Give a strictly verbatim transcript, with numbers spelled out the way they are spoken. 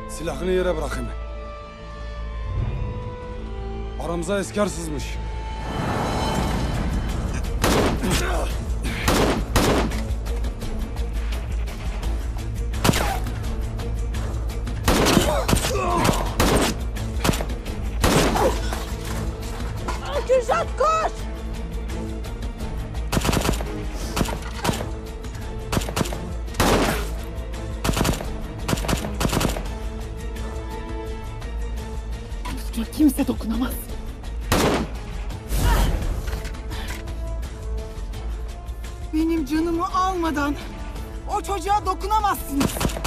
Silahını yere bırakın. Aramıza esker sızmış. Kürşat koş! Üstüne kimse dokunamaz. Benim canımı almadan o çocuğa dokunamazsınız.